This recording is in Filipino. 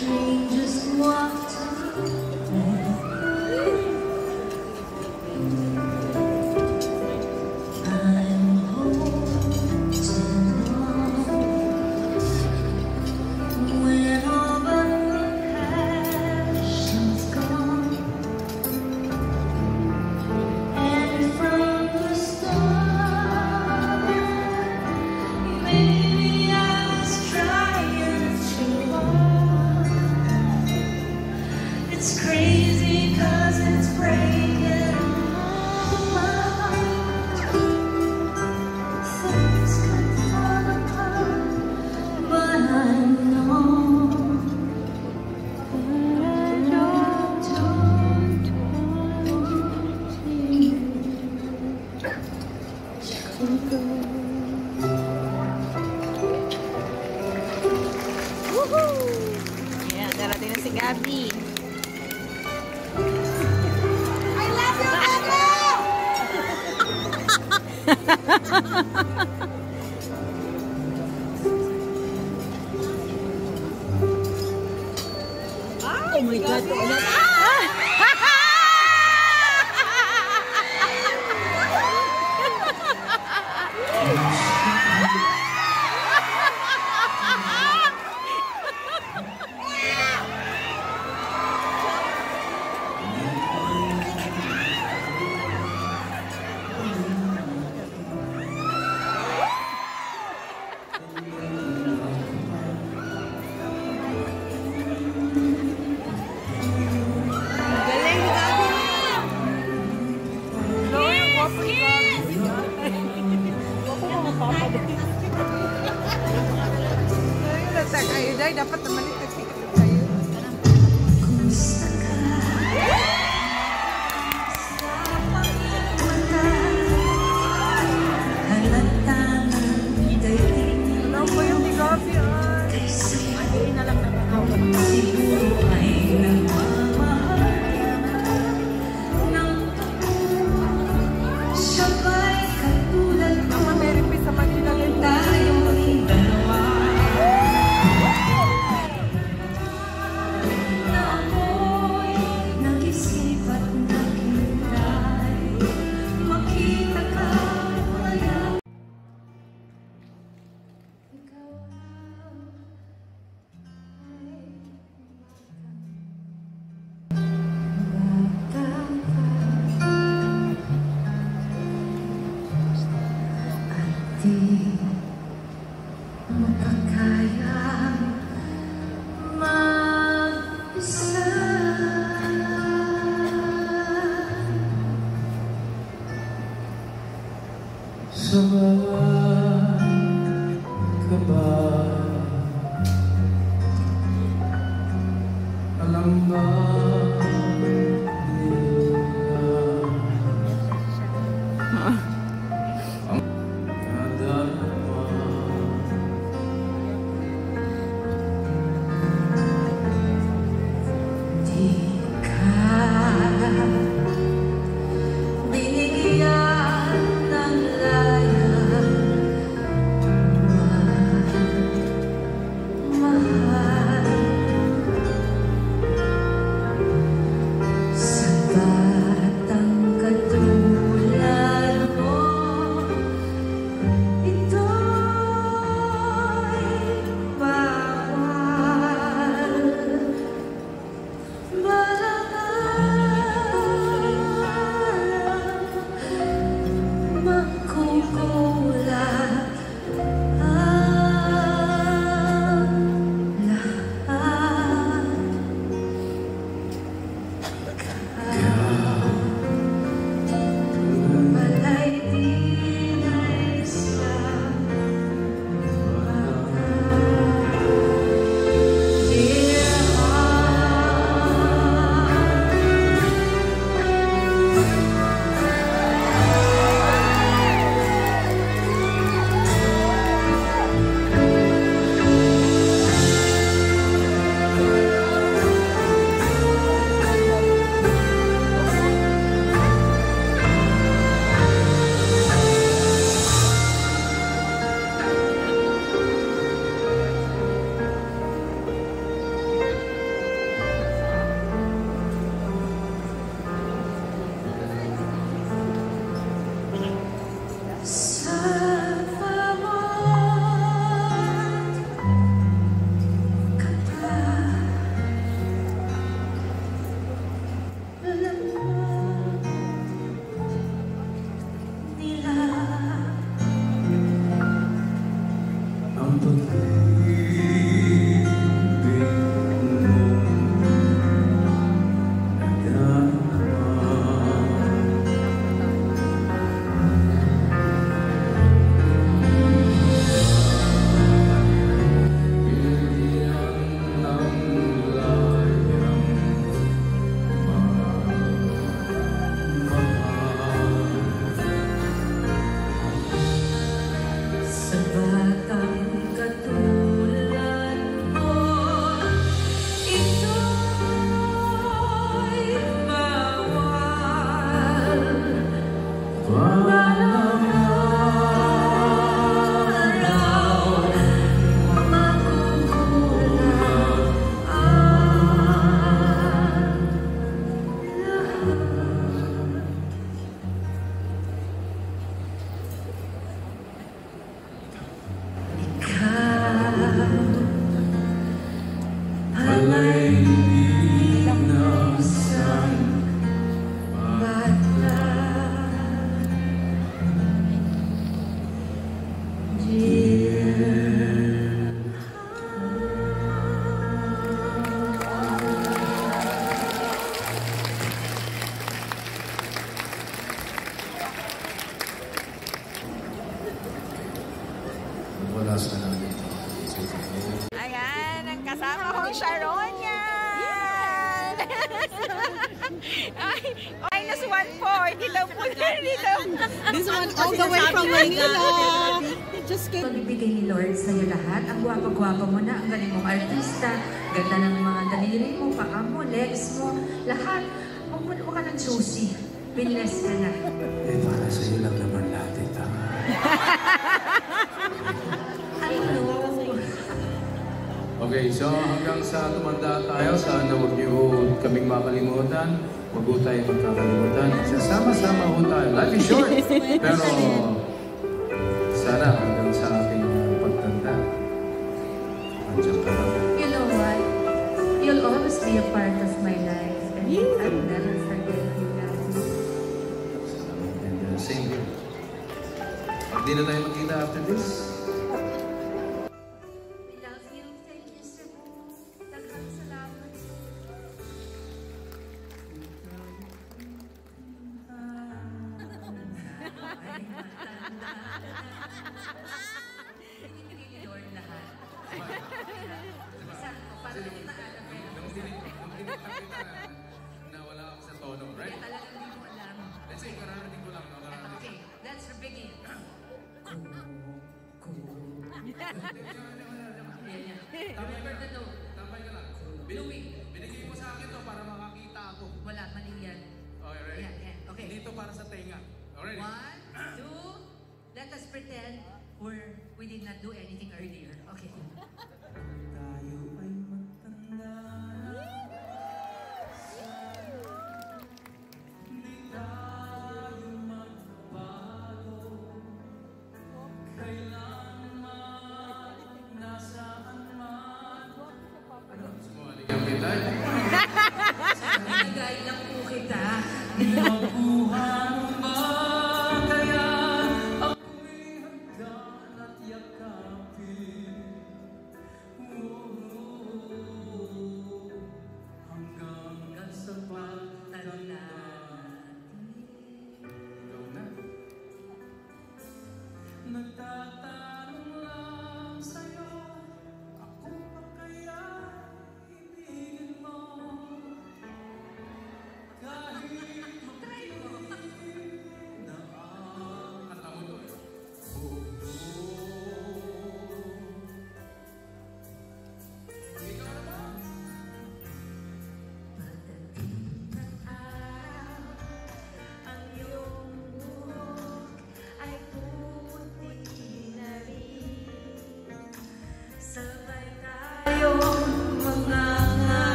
Ayan, darating na si Gabby. I love you, Gabby! Oh my God! Dapat naman ito sa'yo. Alam ko yung ni Gabby ay. Hindi na lang Mama Mary P sa Manila din tayo. Kasama ko ang Sharon yan! Ay, minus 1 po. Hindi daw po dito. This one all the way from Manila. Just kidding. Pagbibigay ni Lord sa'yo lahat. Ang gwapa-gwapa mo na, ang galing mong artista, ganda ng mga daliri mo, paa mo, legs mo, lahat. Huwag ka ng choosy. Pinless ka na. Eh, para sa'yo lang naman lahat ito. I know. Okay, so hanggang sa tumanda tayo, sana huwag niyo kaming makalimutan. Huwag po tayo magkakalimutan. Sasama-sama po tayo. Life is short. Pero sana hanggang sa ating pagtanda. Andiyan ka lang. You know what? You'll always be a part of my life. And I'll never forget you guys. And same here. Pag di na tayo magkita after this, We love you. Thank you, Cebu. Daghang salamat. Binibigay ni Lord lahat. Para naman naalam eh. nung tinitang kita na wala ako sa tono, right? Talagang hindi mo alam. Let's say, kararating ko lang. No? Kararating. Okay, let's begin. Tambay ka lang. Tambay ka lang. Binigay mo sa akin to para makakita ako. Wala, mali yan. Okay, ready? Yeah, okay. Dito para sa tenga. Alright? 1, 2, let us pretend we did not do anything earlier. Okay.